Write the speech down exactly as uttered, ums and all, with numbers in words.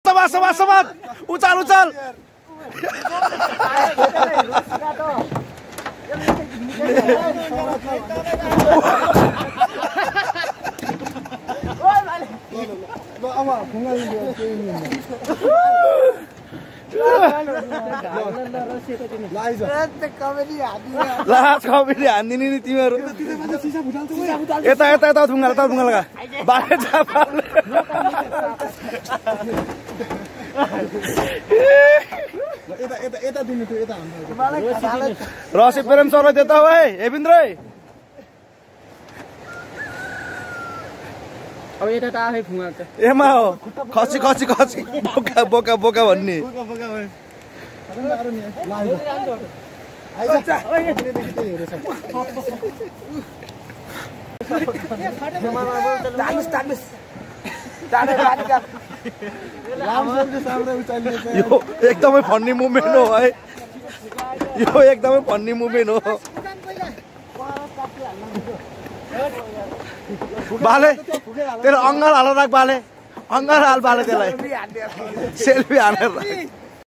समाज समाज समाज उचाल उचाल लास्ट कमेडी हान्दिने नि तिमीहरू यता यता यता ढुङ्गा यता ढुङ्गा लगा बाले रसी प्रेम सर देता भाइ हेबिन्द्र अब यता त आफै फुङ्गा त एमा हो खसी खसी खसी बोका बोका बोका भन्ने यो एकदमै फन्नी मुभमेन्ट हो है यो एकदमै फन्नी मुभमेन्ट हो बाले तेरो अङ्गाल हालेर राख बाले अङ्गाल हाल बाले त्यसलाई सेल्फी हालेर